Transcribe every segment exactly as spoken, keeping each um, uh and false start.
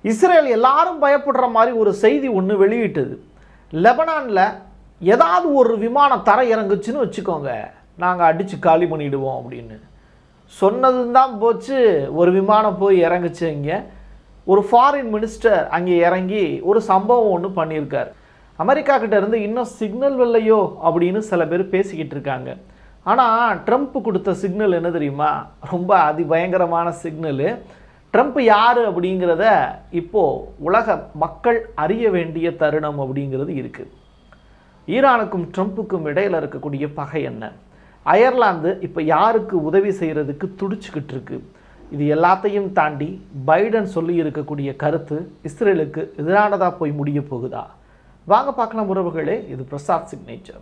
Israel எல்லாரும் பயப்படுற மாதிரி ஒரு செய்தி ஒன்று வெளியிட்டது. லெபனானில் ஏதாவது ஒரு விமானம் தரை இறங்குச்சுன்னு வச்சுக்கோங்க, நாங்கள் அடித்து காலி பண்ணிவிடுவோம் அப்படின்னு சொன்னது தான் போச்சு. ஒரு விமானம் போய் இறங்குச்சு. இங்கே ஒரு ஃபாரின் மினிஸ்டர் அங்கே இறங்கி ஒரு சம்பவம் ஒன்று பண்ணியிருக்கார். அமெரிக்கா கிட்ட இருந்து இன்னும் சிக்னல் இல்லையோ அப்படின்னு சில பேர் பேசிக்கிட்டு இருக்காங்க. ஆனால் ட்ரம்ப் கொடுத்த சிக்னல் என்ன தெரியுமா? ரொம்ப அதிபயங்கரமான சிக்னலு. ட்ரம்ப் யார் அப்படிங்கிறத இப்போது உலக மக்கள் அறிய வேண்டிய தருணம் அப்படிங்கிறது இருக்குது. ஈரானுக்கும் ட்ரம்ப்புக்கும் இடையில் இருக்கக்கூடிய பகை என்ன? அயர்லாந்து இப்போ யாருக்கு உதவி செய்கிறதுக்கு துடிச்சுக்கிட்டு இருக்கு? இது எல்லாத்தையும் தாண்டி பைடன் சொல்லி இருக்கக்கூடிய கருத்து இஸ்ரேலுக்கு எதிரானதாக போய் முடிய போகுதா? வாங்க பார்க்கலாம் உறவுகளே. இது பிரசாத் சிக்னேச்சர்.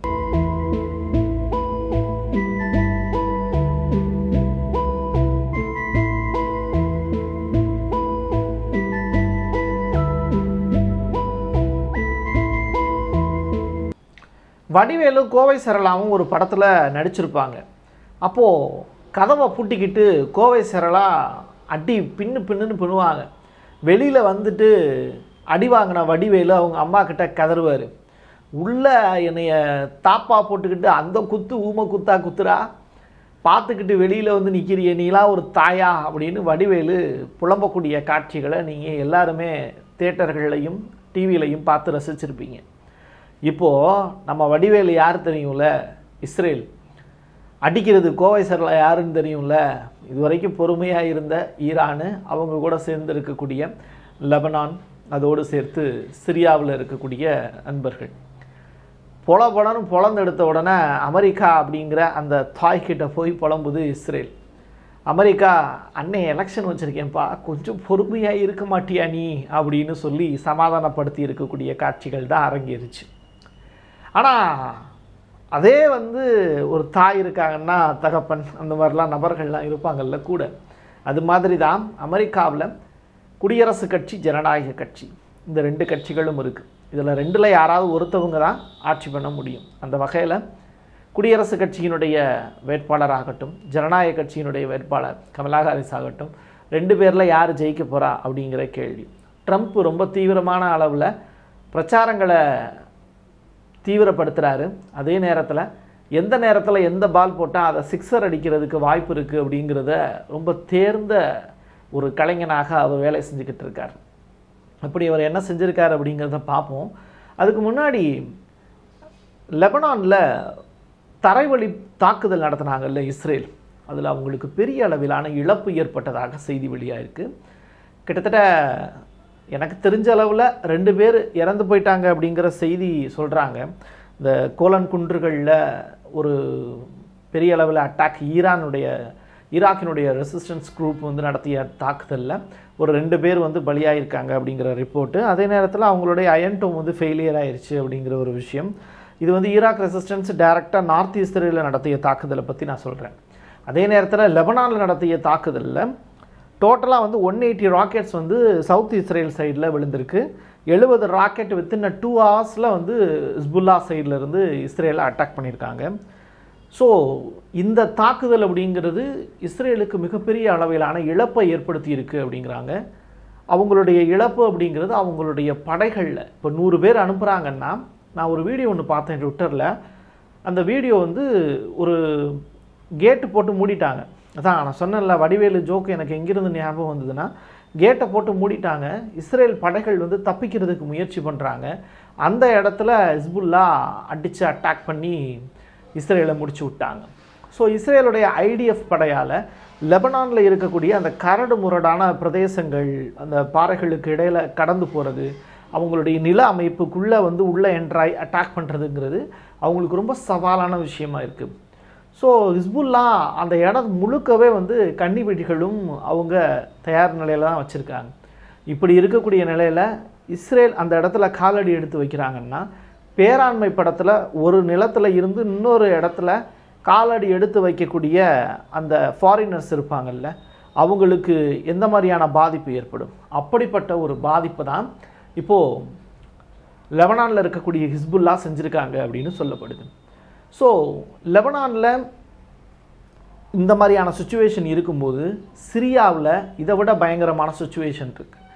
வடிவேலு கோவை சரளாவும் ஒரு படத்தில் நடிச்சிருப்பாங்க. அப்போது கதவை பூட்டிக்கிட்டு கோவை சரளா அடி பின்னு பின்னுன்னு பின்னுவாங்க. வெளியில் வந்துட்டு அடி வாங்கின வடிவேலு அவங்க அம்மா கிட்ட கதறுவார். உள்ளே என்னைய தாப்பா போட்டுக்கிட்டு அந்த குத்து ஊமை குத்தா குத்துறா பார்த்துக்கிட்டு வெளியில் வந்து நிற்கிறிய நீலாம் ஒரு தாயா அப்படின்னு வடிவேலு புலம்பக்கூடிய காட்சிகளை நீங்கள் எல்லாருமே தியேட்டர்களையும் டிவிலையும் பார்த்து ரசிச்சிருப்பீங்க. இப்போது நம்ம வடிவேலு யார் தெரியும்ல? இஸ்ரேல். அடிக்கிறது கோவை சரளா யாருன்னு தெரியும்ல? இது வரைக்கும் பொறுமையாக இருந்த ஈரானு, அவங்க கூட சேர்ந்து இருக்கக்கூடிய லெபனான், அதோடு சேர்த்து சிரியாவில் இருக்கக்கூடிய நண்பர்கள். பொல பொலன்னு பொலந்தெடுத்த உடனே அமெரிக்கா அப்படிங்கிற அந்த தாய்கிட்ட போய் புலம்புது இஸ்ரேல். அமெரிக்கா, அன்னை எலெக்ஷன் வச்சுருக்கேன்ப்பா, கொஞ்சம் பொறுமையாக இருக்க மாட்டியா நீ அப்படின்னு சொல்லி சமாதானப்படுத்தி இருக்கக்கூடிய காட்சிகள் தான் அரங்கேறிச்சு. ஆனால் அதே வந்து ஒரு தாய் இருக்காங்கன்னா தகப்பன், அந்த மாதிரிலாம் நபர்கள்லாம் இருப்பாங்கல்ல கூட. அது மாதிரி தான் அமெரிக்காவில் குடியரசுக் கட்சி, ஜனநாயக கட்சி, இந்த ரெண்டு கட்சிகளும் இருக்குது. இதில் ரெண்டில் யாராவது ஒருத்தவங்க தான் ஆட்சி பண்ண முடியும். அந்த வகையில் குடியரசுக் கட்சியினுடைய வேட்பாளராகட்டும், ஜனநாயக கட்சியினுடைய வேட்பாளர் கமலா ஹாரிஸ் ஆகட்டும், ரெண்டு பேரில் யார் ஜெயிக்க போகிறா அப்படிங்கிற கேள்வி. ட்ரம்ப் ரொம்ப தீவிரமான அளவில் பிரச்சாரங்களை தீவிரப்படுத்துகிறாரு. அதே நேரத்தில் எந்த நேரத்தில் எந்த பால் போட்டால் அதை சிக்ஸர் அடிக்கிறதுக்கு வாய்ப்பு இருக்குது அப்படிங்கிறத ரொம்ப தேர்ந்த ஒரு கலைஞனாக அவர் வேலை செஞ்சுக்கிட்டு இருக்கார். அப்படி அவர் என்ன செஞ்சுருக்கார் அப்படிங்கிறத பார்ப்போம். அதுக்கு முன்னாடி லெபனானில் தரைவழி தாக்குதல் நடத்தினாங்கல்ல இஸ்ரேல், அதில் அவங்களுக்கு பெரிய அளவிலான இழப்பு ஏற்பட்டதாக செய்தி வெளியாயிருக்கு. கிட்டத்தட்ட எனக்கு தெரிஞ்ச அளவில் ரெண்டு பேர் இறந்து போயிட்டாங்க அப்படிங்கிற செய்தி சொல்கிறாங்க. இந்த கோலன் குன்றுகளில் ஒரு பெரிய அளவில் அட்டாக், ஈரானுடைய ஈராக்கினுடைய ரெசிஸ்டன்ஸ் குரூப் வந்து நடத்திய தாக்குதலில் ஒரு ரெண்டு பேர் வந்து பலியாயிருக்காங்க அப்படிங்கிற ரிப்போர்ட்டு. அதே நேரத்தில் அவங்களுடைய அயன்டோம் வந்து ஃபெயிலியர் ஆயிடுச்சு அப்படிங்கிற ஒரு விஷயம். இது வந்து ஈராக் ரெசிஸ்டன்ஸ் டைரெக்டாக நார்த் இஸ்ரேலில் நடத்திய தாக்குதலை பற்றி நான் சொல்கிறேன். அதே நேரத்தில் லெபனானில் நடத்திய தாக்குதலில் டோட்டலாக வந்து ஒன் எயிட்டி ராக்கெட்ஸ் வந்து சவுத் இஸ்ரேல் சைடில் விழுந்திருக்கு. எழுபது ராக்கெட் வித்தின் டூ ஹவர்ஸில் வந்து ஹிஸ்புல்லா சைட்லேருந்து இஸ்ரேலை அட்டாக் பண்ணியிருக்காங்க. ஸோ இந்த தாக்குதல் அப்படிங்கிறது இஸ்ரேலுக்கு மிகப்பெரிய அளவிலான இழப்பை ஏற்படுத்தி இருக்குது அப்படிங்கிறாங்க. அவங்களுடைய இழப்பு அப்படிங்கிறது அவங்களுடைய படைகளில் இப்போ நூறு பேர் அனுப்புகிறாங்கன்னா, நான் ஒரு வீடியோ ஒன்று பார்த்தேன் ட்விட்டரில். அந்த வீடியோ வந்து ஒரு கேட்டு போட்டு மூடிட்டாங்க. அதான் நான் சொன்னேன்ல, வடிவேலு ஜோக்கு எனக்கு எங்கிருந்து ஞாபகம் வந்ததுன்னா, கேட்டை போட்டு மூடிட்டாங்க. இஸ்ரேல் படைகள் வந்து தப்பிக்கிறதுக்கு முயற்சி பண்ணுறாங்க. அந்த இடத்துல ஹிஸ்புல்லா அடித்து அட்டாக் பண்ணி இஸ்ரேலை முடிச்சு விட்டாங்க. ஸோ இஸ்ரேலுடைய ஐடிஎஃப் படையால் லெபனானில் இருக்கக்கூடிய அந்த கரடு முரடான பிரதேசங்கள், அந்த பாறைகளுக்கு இடையில் கடந்து போகிறது, அவங்களுடைய நில அமைப்புக்குள்ளே வந்து உள்ளே என்ட்ராய் அட்டாக் பண்ணுறதுங்கிறது அவங்களுக்கு ரொம்ப சவாலான விஷயமா இருக்குது. ஸோ ஹிஸ்புல்லா அந்த இடம் முழுக்கவே வந்து கன்னிவெடிகளும் அவங்க தயார் நிலையில் தான் வச்சுருக்காங்க. இப்படி இருக்கக்கூடிய நிலையில் இஸ்ரேல் அந்த இடத்துல காலடி எடுத்து வைக்கிறாங்கன்னா, பேராண்மை படத்தில் ஒரு நிலத்தில் இருந்து இன்னொரு இடத்துல காலடி எடுத்து வைக்கக்கூடிய அந்த ஃபாரினர்ஸ் இருப்பாங்கள்ல, அவங்களுக்கு எந்த மாதிரியான பாதிப்பு ஏற்படும்? அப்படிப்பட்ட ஒரு பாதிப்பு தான் இப்போது லெபனானில் இருக்கக்கூடிய ஹிஸ்புல்லா செஞ்சுருக்காங்க அப்படின்னு சொல்லப்படுது. ஸோ லெபனானில் இந்த மாதிரியான சுச்சுவேஷன் இருக்கும்போது சிரியாவில் இதை விட பயங்கரமான சுச்சுவேஷன் இருக்குது.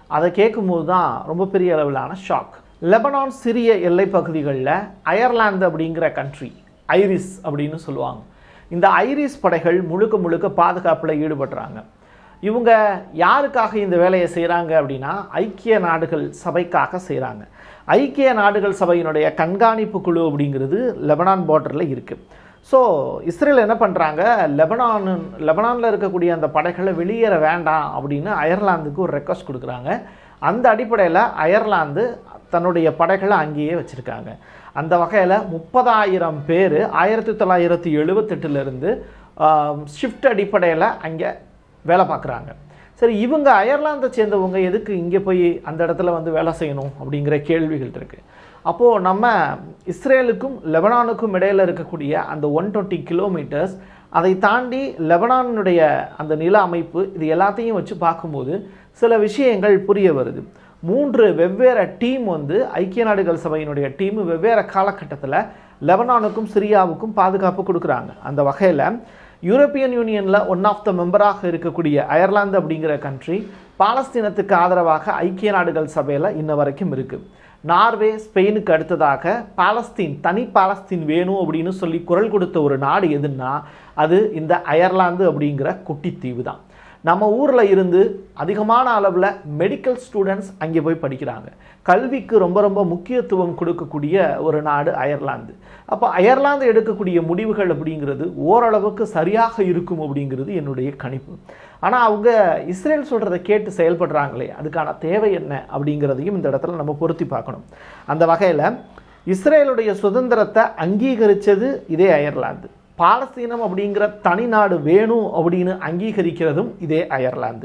அதை கேட்கும்போது தான் ரொம்ப பெரிய அளவிலான ஷாக். லெபனான் சிரிய எல்லை பகுதிகளில் அயர்லாந்து அப்படிங்கிற கண்ட்ரி, ஐரிஸ் அப்படின்னு சொல்லுவாங்க, இந்த ஐரிஸ் படைகள் முழுக்க முழுக்க பாதுகாப்பில் ஈடுபடுறாங்க. இவங்க யாருக்காக இந்த வேலையை செய்கிறாங்க அப்படின்னா ஐக்கிய நாடுகள் சபைக்காக செய்கிறாங்க. ஐக்கிய நாடுகள் சபையினுடைய கண்காணிப்பு குழு அப்படிங்கிறது லெபனான் பார்டரில் இருக்குது. ஸோ இஸ்ரேல் என்ன பண்ணுறாங்க, லெபனான் லெபனானில் இருக்கக்கூடிய அந்த படைகளை வெளியேற வேண்டாம் அப்படின்னு அயர்லாந்துக்கு ஒரு ரெக்வஸ்ட் கொடுக்குறாங்க. அந்த அடிப்படையில் அயர்லாந்து தன்னுடைய படைகளை அங்கேயே வச்சுருக்காங்க. அந்த வகையில் முப்பதாயிரம் பேர் ஆயிரத்தி தொள்ளாயிரத்தி எழுபத்தெட்டுலேருந்து ஷிஃப்ட் அடிப்படையில் அங்கே வேலை பார்க்குறாங்க. சரி, இவங்க அயர்லாந்தை சேர்ந்தவங்க எதுக்கு இங்கே போய் அந்த இடத்துல வந்து வேலை செய்யணும் அப்படிங்கிற கேள்விகள் இருக்குது. அப்போது நம்ம இஸ்ரேலுக்கும் லெபனானுக்கும் இடையில் இருக்கக்கூடிய அந்த ஒன் டுவெண்ட்டி கிலோமீட்டர்ஸ், அதை தாண்டி லெபனானுடைய அந்த நில அமைப்பு, இது எல்லாத்தையும் வச்சு பார்க்கும்போது சில விஷயங்கள் புரிய வருது. மூன்று வெவ்வேறு டீம் வந்து ஐக்கிய நாடுகள் சபையினுடைய டீம் வெவ்வேறு காலகட்டத்தில் லெபனானுக்கும் சிரியாவுக்கும் பாதுகாப்பு கொடுக்குறாங்க. அந்த வகையில் யூரோப்பியன் யூனியனில் ஒன் ஆஃப் த மெம்பராக இருக்கக்கூடிய அயர்லாந்து அப்படிங்கிற கண்ட்ரி பாலஸ்தீனத்துக்கு ஆதரவாக ஐக்கிய நாடுகள் சபையில் இன்ன வரைக்கும் இருக்குது. நார்வே, ஸ்பெயினுக்கு அடுத்ததாக பாலஸ்தீன், தனி பாலஸ்தீன் வேணும் அப்படின்னு சொல்லி குரல் கொடுத்த ஒரு நாடு எதுன்னா அது இந்த அயர்லாந்து அப்படிங்கிற குட்டித்தீவு தான். நம்ம ஊரில் இருந்து அதிகமான அளவில் மெடிக்கல் ஸ்டூடெண்ட்ஸ் அங்கே போய் படிக்கிறாங்க. கல்விக்கு ரொம்ப ரொம்ப முக்கியத்துவம் கொடுக்கக்கூடிய ஒரு நாடு அயர்லாந்து. அப்போ அயர்லாந்து எடுக்கக்கூடிய முடிவுகள் அப்படிங்கிறது ஓரளவுக்கு சரியாக இருக்கும் அப்படிங்கிறது என்னுடைய கணிப்பு. ஆனால் அவங்க இஸ்ரேல் சொல்கிறத கேட்டு செயல்படுறாங்களே, அதுக்கான தேவை என்ன அப்படிங்கிறதையும் இந்த இடத்துல நம்ம பொருத்தி பார்க்கணும். அந்த வகையில் இஸ்ரேலுடைய சுதந்திரத்தை அங்கீகரித்தது இதே அயர்லாந்து. பாலஸ்தீனம் அப்படிங்கிற தனி நாடு வேணும் அப்படின்னு அங்கீகரிக்கிறதும் இதே அயர்லாந்து.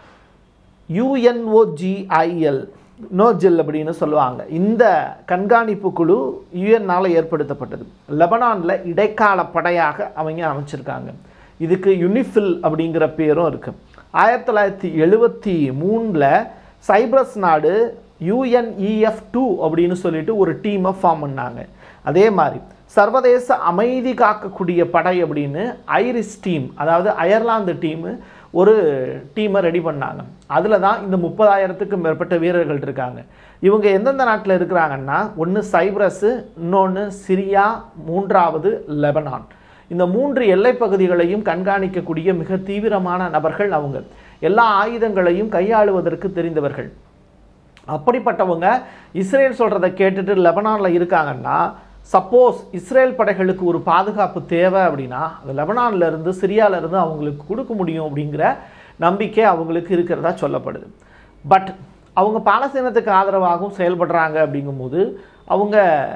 யுஎன்ஓஜிஐஎல் நோஜெல் அப்படின்னு சொல்லுவாங்க. இந்த கண்காணிப்பு குழு யுஎன்னால் ஏற்படுத்தப்பட்டது. லெபனானில் இடைக்கால படையாக அவங்க அமைச்சிருக்காங்க. இதுக்கு யுனிஃபில் அப்படிங்கிற பேரும் இருக்குது. ஆயிரத்தி தொள்ளாயிரத்தி எழுபத்தி மூணில் சைப்ரஸ் நாடு யுஎன்இஎஃப் டூ அப்படின்னு சொல்லிட்டு ஒரு டீமை ஃபார்ம் பண்ணாங்க. அதே மாதிரி சர்வதேச அமைதி காக்கக்கூடிய படை அப்படின்னு ஐரிஸ் டீம், அதாவது அயர்லாந்து டீமு ஒரு டீமை ரெடி பண்ணாங்க. அதில் தான் இந்த முப்பதாயிரத்துக்கும் மேற்பட்ட வீரர்கள் இருக்காங்க. இவங்க எந்தெந்த நாட்டில் இருக்கிறாங்கன்னா, ஒன்று சைப்ரஸு, இன்னொன்று சிரியா, மூன்றாவது லெபனான். இந்த மூன்று எல்லை பகுதிகளையும் கண்காணிக்கக்கூடிய மிக தீவிரமான நபர்கள் அவங்க. எல்லா ஆயுதங்களையும் கையாளுவதற்கு தெரிந்தவர்கள். அப்படிப்பட்டவங்க இஸ்ரேல் சொல்கிறத கேட்டுட்டு லெபனானில் இருக்காங்கன்னா, சப்போஸ் இஸ்ரேல் படைகளுக்கு ஒரு பாதுகாப்பு தேவை அப்படின்னா அது லெபனான்லேருந்து சிரியாவிலேருந்து அவங்களுக்கு கொடுக்க முடியும் அப்படிங்கிற நம்பிக்கை அவங்களுக்கு இருக்கிறதா சொல்லப்படுது. பட் அவங்க பாலஸ்தீனத்துக்கு ஆதரவாகவும் செயல்படுறாங்க அப்படிங்கும்போது அவங்க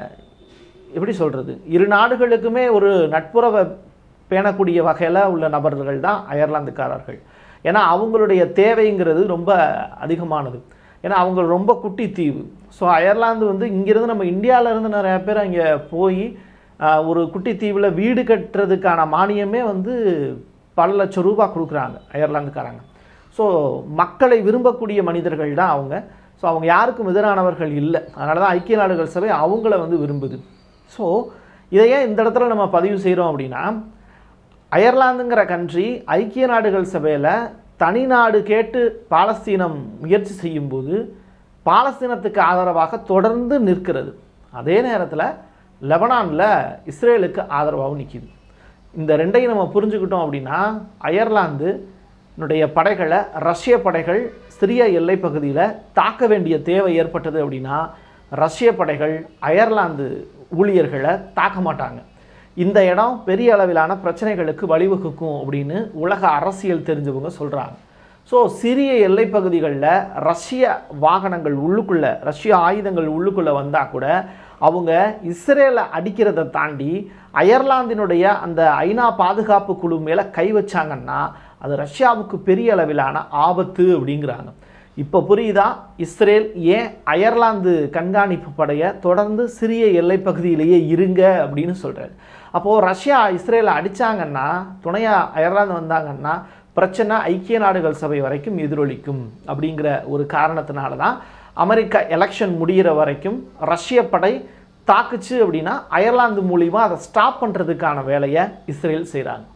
எப்படி சொல்கிறது, இரு நாடுகளுக்குமே ஒரு நட்புறவை பேணக்கூடிய வகையில் உள்ள நபர்கள் தான் அயர்லாந்துக்காரர்கள். ஏன்னா அவங்களுடைய தேவைங்கிறது ரொம்ப அதிகமானது. ஏன்னா அவங்க ரொம்ப குட்டி தீவு. ஸோ அயர்லாந்து வந்து இங்கேருந்து நம்ம இந்தியாவிலேருந்து நிறையா பேர் அங்கே போய் ஒரு குட்டி தீவில் வீடு கட்டுறதுக்கான மானியமே வந்து பல லட்சம் ரூபா கொடுக்குறாங்க அயர்லாந்துக்காரங்க. ஸோ மக்களை விரும்பக்கூடிய மனிதர்கள் தான் அவங்க. ஸோ அவங்க யாருக்கும் எதிரானவர்கள் இல்லை. அதனால தான் ஐக்கிய நாடுகள் சபை அவங்கள வந்து விரும்புது. ஸோ இதையே இந்த இடத்துல நம்ம பதிவு செய்கிறோம் அப்படின்னா, அயர்லாந்துங்கிற கண்ட்ரி ஐக்கிய நாடுகள் சபையில் தனி நாடு கேட்டு பாலஸ்தீனம் முயற்சி செய்யும்போது பாலஸ்தீனத்துக்கு ஆதரவாக தொடர்ந்து நிற்கிறது. அதே நேரத்தில் லெபனானில் இஸ்ரேலுக்கு ஆதரவாகவும் நிற்கிது. இந்த ரெண்டையும் நம்ம புரிஞ்சுக்கிட்டோம் அப்படின்னா, அயர்லாந்துனுடைய படைகளை ரஷ்ய படைகள் சிரிய எல்லை பகுதியில் தாக்க வேண்டிய தேவை ஏற்பட்டது அப்படின்னா ரஷ்ய படைகள் அயர்லாந்து ஊழியர்களை தாக்க மாட்டாங்க. இந்த இடம் பெரிய அளவிலான பிரச்சனைகளுக்கு வழிவகுக்கும் அப்படின்னு உலக அரசியல் தெரிஞ்சவங்க சொல்கிறாங்க. ஸோ சிரிய எல்லை பகுதிகளில் ரஷ்ய வாகனங்கள் உள்ளுக்குள்ளே, ரஷ்ய ஆயுதங்கள் உள்ளுக்குள்ளே வந்தால் கூட அவங்க இஸ்ரேலை அடிக்கிறத தாண்டி அயர்லாந்தினுடைய அந்த ஐநா பாதுகாப்பு குழு மேலே கை வச்சாங்கன்னா அது ரஷ்யாவுக்கு பெரிய அளவிலான ஆபத்து அப்படிங்கிறாங்க. இப்போ புரியுதா இஸ்ரேல் ஏன் அயர்லாந்து கண்காணிப்பு படையை தொடர்ந்து சிரிய எல்லை பகுதியிலேயே இருங்க அப்படின்னு சொல்கிறாரு. அப்போது ரஷ்யா இஸ்ரேலை அடித்தாங்கன்னா, துணையாக அயர்லாந்து வந்தாங்கன்னா பிரச்சனை ஐக்கிய நாடுகள் சபை வரைக்கும் எதிரொலிக்கும் அப்படிங்கிற ஒரு காரணத்தினால தான் அமெரிக்கா எலெக்ஷன் முடிகிற வரைக்கும் ரஷ்ய படை தாக்குச்சு அப்படின்னா அயர்லாந்து மூலிமா அதை ஸ்டாப் பண்ணுறதுக்கான வேலையை இஸ்ரேல் செய்கிறாங்க.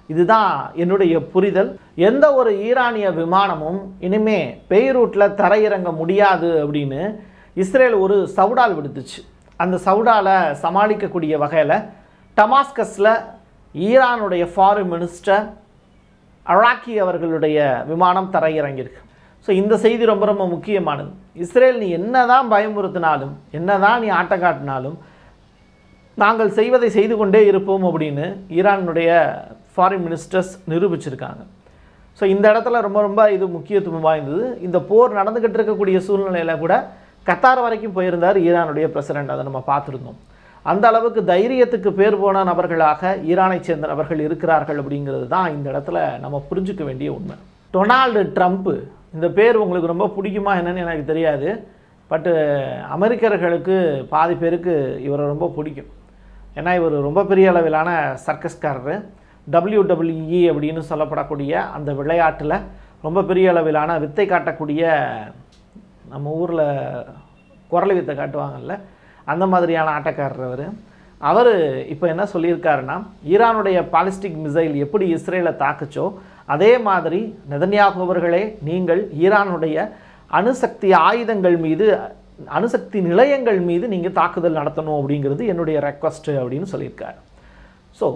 இதுதான் என்னுடைய புரிதல். எந்த ஒரு ஈரானிய விமானமும் இனிமே பெய்ரூட்டில் தரையிறங்க முடியாது அப்படின்னு இஸ்ரேல் ஒரு சவுடால் விடுத்துச்சு. அந்த சவுடாலை சமாளிக்கக்கூடிய வகையில் டமாஸ்கஸில் ஈரானுடைய ஃபாரின் மினிஸ்டர் அராக்கி அவர்களுடைய விமானம் தரையிறங்கியிருக்கு. ஸோ இந்த செய்தி ரொம்ப ரொம்ப முக்கியமானது. இஸ்ரேல் நீ என்ன தான் பயமுறுத்தினாலும், என்ன தான் நீ ஆட்டம் காட்டினாலும் நாங்கள் செய்வதை செய்து கொண்டே இருப்போம் அப்படின்னு ஈரானுடைய ஃபாரின் மினிஸ்டர்ஸ் நிரூபிச்சிருக்காங்க. ஸோ இந்த இடத்துல ரொம்ப ரொம்ப இது முக்கியத்துவம் வாய்ந்தது. இந்த போர் நடந்துக்கிட்டு இருக்கக்கூடிய சூழ்நிலையில் கூட கத்தார் வரைக்கும் போயிருந்தார் ஈரானுடைய பிரசிடெண்ட். அதை நம்ம பார்த்துருந்தோம். அந்த அளவுக்கு தைரியத்துக்கு பேர் போன நபர்களாக ஈரானை சேர்ந்த நபர்கள் இருக்கிறார்கள் அப்படிங்கிறது தான் இந்த இடத்துல நம்ம புரிஞ்சுக்க வேண்டிய உண்மை. டொனால்டு ட்ரம்ப்பு, இந்த பேர் உங்களுக்கு ரொம்ப பிடிக்குமா என்னன்னு எனக்கு தெரியாது. பட்டு அமெரிக்கர்களுக்கு பாதி பேருக்கு இவரை ரொம்ப பிடிக்கும். ஏன்னா இவர் ரொம்ப பெரிய அளவிலான சர்க்கஸ்காரர். டபிள்யூ டபிள்யூ இ அப்படின்னு சொல்லப்படக்கூடிய அந்த விளையாட்டில் ரொம்ப பெரிய அளவிலான வித்தை காட்டக்கூடிய, நம்ம ஊரில் குரல் வித்தை காட்டுவாங்கல்ல, அந்த மாதிரியான ஆட்டக்காரர் அவர். அவர் இப்போ என்ன சொல்லியிருக்காருன்னா, ஈரானுடைய பாலிஸ்டிக் மிசைல் எப்படி இஸ்ரேலை தாக்குச்சோ அதே மாதிரி நெதன்யாகு அவர்களே நீங்கள் ஈரானுடைய அணுசக்தி ஆயுதங்கள் மீது, அணுசக்தி நிலையங்கள் மீது நீங்கள் தாக்குதல் நடத்தணும் அப்படிங்கிறது என்னுடைய ரெக்வஸ்ட்டு அப்படின்னு சொல்லியிருக்காரு. ஸோ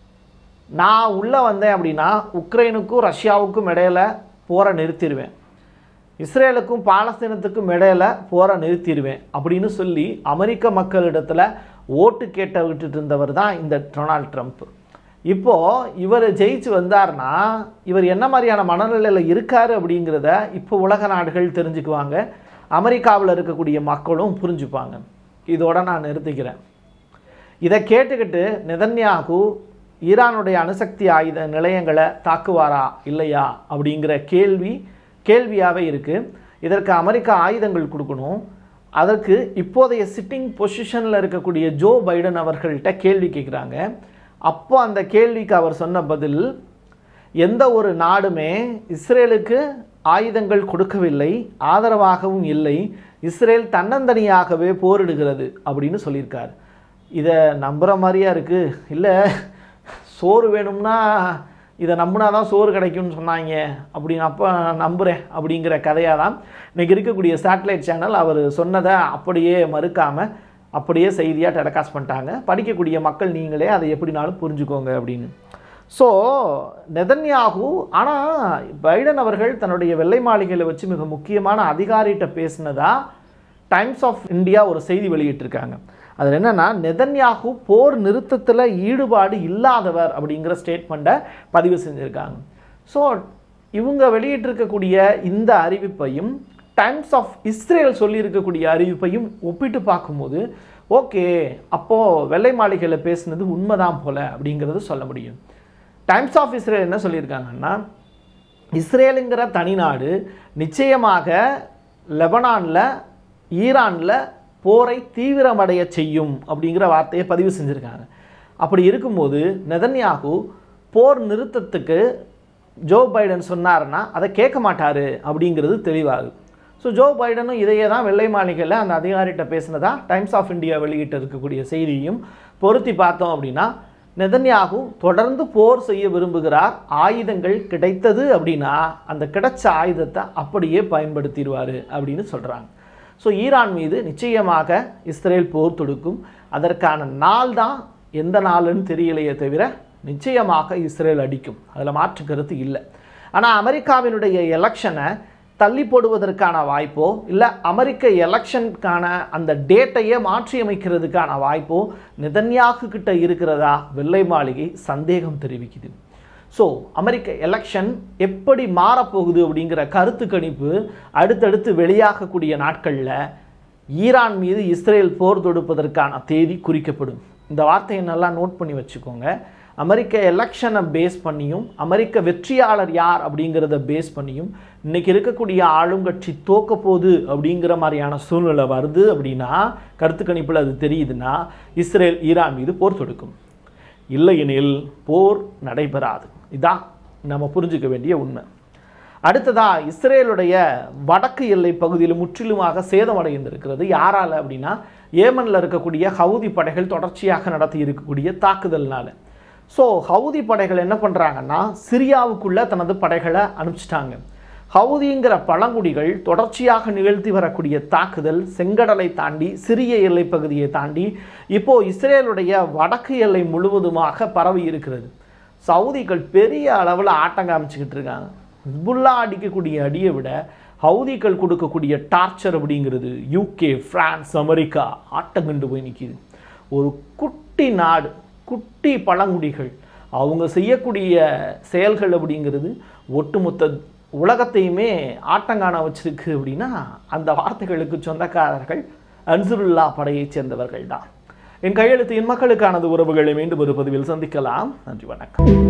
நான் உள்ளே வந்தேன் அப்படின்னா உக்ரைனுக்கும் ரஷ்யாவுக்கும் இடையில் போரை நிறுத்திடுவேன், இஸ்ரேலுக்கும் பாலஸ்தீனத்துக்கும் இடையில போரை நிறுத்திடுவேன் அப்படின்னு சொல்லி அமெரிக்க மக்களிடத்தில் ஓட்டு கேட்ட விட்டுட்டு இருந்தவர் தான் இந்த டொனால்ட் ட்ரம்ப். இப்போது இவர் ஜெயிச்சு வந்தார்னா இவர் என்ன மாதிரியான மனநிலையில் இருக்கார் அப்படிங்கிறத இப்போ உலக நாடுகள் தெரிஞ்சுக்குவாங்க, அமெரிக்காவில் இருக்கக்கூடிய மக்களும் புரிஞ்சுப்பாங்க. இதோட நான் நிறுத்திக்கிறேன். இதை கேட்டுக்கிட்டு நெதன்யாகு ஈரானுடைய அணுசக்தி ஆயுத நிலையங்களை தாக்குவாரா இல்லையா அப்படிங்கிற கேள்வி கேள்வியாகவே இருக்குது. இதற்கு அமெரிக்கா ஆயுதங்கள் கொடுக்கணும். அதற்கு இப்போதைய சிட்டிங் பொசிஷனில் இருக்கக்கூடிய ஜோ பைடன் அவர்கள்ட்ட கேள்வி கேட்குறாங்க. அப்போ அந்த கேள்விக்கு அவர் சொன்ன பதில், எந்த ஒரு நாடுமே இஸ்ரேலுக்கு ஆயுதங்கள் கொடுக்கவில்லை, ஆதரவாகவும் இல்லை, இஸ்ரேல் தன்னந்தனியாகவே போரிடுகிறது அப்படின்னு சொல்லியிருக்கார். இதை நம்புகிற மாதிரியா இருக்குது. இல்லை சோறு வேணும்னா இதை நம்பினா தான் சோறு கிடைக்கும்னு சொன்னாங்க அப்படின்னு அப்போ நம்புகிறேன் அப்படிங்கிற கதையாக தான் இன்றைக்கி இருக்கக்கூடிய சேட்டலைட் சேனல் அவர் சொன்னதை அப்படியே மறுக்காமல் அப்படியே செய்தியாக டெலிகாஸ்ட் பண்ணிட்டாங்க. படிக்கக்கூடிய மக்கள் நீங்களே அதை எப்படினாலும் புரிஞ்சுக்கோங்க அப்படின்னு. ஸோ நெதன்யாகு, ஆனால் பைடன் அவர்கள் தன்னுடைய வெள்ளை மாளிகையில் வச்சு மிக முக்கியமான அதிகாரிகிட்ட பேசினதா டைம்ஸ் ஆஃப் இந்தியா ஒரு செய்தி வெளியிட்டிருக்காங்க. அதில் என்னென்னா, நெதன்யாகு போர் நிறுத்தத்தில் ஈடுபாடு இல்லாதவர் அப்படிங்கிற ஸ்டேட்மெண்ட்டை பதிவு செஞ்சுருக்காங்க. ஸோ இவங்க வெளியிட்டிருக்கக்கூடிய இந்த அறிவிப்பையும் டைம்ஸ் ஆஃப் இஸ்ரேல் சொல்லியிருக்கக்கூடிய அறிவிப்பையும் ஒப்பிட்டு பார்க்கும்போது ஓகே, அப்போது வெள்ளை மாளிகையில் பேசுனது உண்மைதான் போல அப்படிங்கிறது சொல்ல முடியும். டைம்ஸ் ஆஃப் இஸ்ரேல் என்ன சொல்லியிருக்காங்கன்னா, இஸ்ரேலுங்கிற தனிநாடு நிச்சயமாக லெபனானில் ஈரானில் போரை தீவிரமடைய செய்யும் அப்படிங்கிற வார்த்தையை பதிவு செஞ்சுருக்காங்க. அப்படி இருக்கும்போது நெதன்யாகு போர் நிறுத்தத்துக்கு ஜோ பைடன் சொன்னார்னா அதை கேட்க மாட்டார் அப்படிங்கிறது தெளிவாகுது. ஸோ ஜோ பைடனும் இதையே தான் வெள்ளை மாளிகையில் அந்த அதிகாரிகிட்ட பேசினதா டைம்ஸ் ஆஃப் இந்தியா வெளியிட்டு இருக்கக்கூடிய செய்தியும் பொருத்தி பார்த்தோம் அப்படின்னா, நெதன்யாகு தொடர்ந்து போர் செய்ய விரும்புகிறார். ஆயுதங்கள் கிடைத்தது அப்படின்னா அந்த கிடைச்ச ஆயுதத்தை அப்படியே பயன்படுத்திடுவார் அப்படின்னு சொல்கிறாங்க. ஸோ ஈரான் மீது நிச்சயமாக இஸ்ரேல் போர் தொடுக்கும். அதற்கான நாள் தான் எந்த நாளுன்னு தெரியலையே தவிர நிச்சயமாக இஸ்ரேல் அடிக்கும், அதில் மாற்று கருத்து இல்லை. ஆனால் அமெரிக்காவினுடைய எலெக்ஷனை தள்ளி போடுவதற்கான வாய்ப்போ இல்லை அமெரிக்க எலெக்ஷனுக்கான அந்த டேட்டையே மாற்றி அமைக்கிறதுக்கான வாய்ப்போ நெதன்யாகு கிட்ட இருக்கிறதா வெள்ளை மாளிகை சந்தேகம் தெரிவிக்குது. ஸோ அமெரிக்க எலெக்ஷன் எப்படி மாறப்போகுது அப்படிங்கிற கருத்து கணிப்பு அடுத்தடுத்து வெளியாகக்கூடிய நாட்களில் ஈரான் மீது இஸ்ரேல் போர் தொடுப்பதற்கான தேதி குறிக்கப்படும். இந்த வார்த்தையை நல்லா நோட் பண்ணி வச்சுக்கோங்க. அமெரிக்க எலெக்ஷனை பேஸ் பண்ணியும் அமெரிக்க வெற்றியாளர் யார் அப்படிங்கிறத பேஸ் பண்ணியும் இன்றைக்கி இருக்கக்கூடிய ஆளுங்கட்சி தோக்க போகுது அப்படிங்கிற மாதிரியான சூழ்நிலை வருது அப்படின்னா, கருத்து கணிப்பில் அது தெரியுதுன்னா இஸ்ரேல் ஈரான் மீது போர் தொடுக்கும். இல்லையெனில் போர் நடைபெறாது. இதான் நம்ம புரிஞ்சுக்க வேண்டிய உண்மை. அடுத்ததாக இஸ்ரேலுடைய வடக்கு எல்லை பகுதியில் முற்றிலுமாக சேதமடைந்திருக்கிறது. யாரால் அப்படின்னா, ஏமனில் இருக்கக்கூடிய ஹவுதி படைகள் தொடர்ச்சியாக நடத்தி இருக்கக்கூடிய தாக்குதல்னால. ஸோ ஹவுதி படைகள் என்ன பண்ணுறாங்கன்னா சிரியாவுக்குள்ளே தனது படைகளை அனுப்பிச்சிட்டாங்க. ஹவுதிங்கிற பழங்குடிகள் தொடர்ச்சியாக நிகழ்த்தி வரக்கூடிய தாக்குதல் செங்கடலை தாண்டி சிரிய எல்லை பகுதியை தாண்டி இப்போது இஸ்ரேலுடைய வடக்கு எல்லை முழுவதுமாக பரவி இருக்கிறது. சவுதிகள் பெரிய அளவில் ஆட்டம் காமிச்சிக்கிட்டு இருக்காங்க. ஹிஸ்புல்லா அடிக்கக்கூடிய அடியை விட ஹவுதிகள் கொடுக்கக்கூடிய டார்ச்சர் அப்படிங்கிறது யூகே, பிரான்ஸ், அமெரிக்கா ஆட்டம் கண்டு போய் நிற்கிது. ஒரு குட்டி நாடு, குட்டி பழங்குடிகள் அவங்க செய்யக்கூடிய செயல்கள் அப்படிங்கிறது ஒட்டுமொத்த உலகத்தையுமே ஆட்டங்காண வச்சிருக்கு அப்படின்னா அந்த வார்த்தைகளுக்கு சொந்தக்காரர்கள் அன்சுருல்லா படையைச் சேர்ந்தவர்கள் தான். என் கையெழுத்து என் மக்களுக்கானது. உறவுகளை மீண்டும் ஒரு பதிவில் சந்திக்கலாம். நன்றி, வணக்கம்.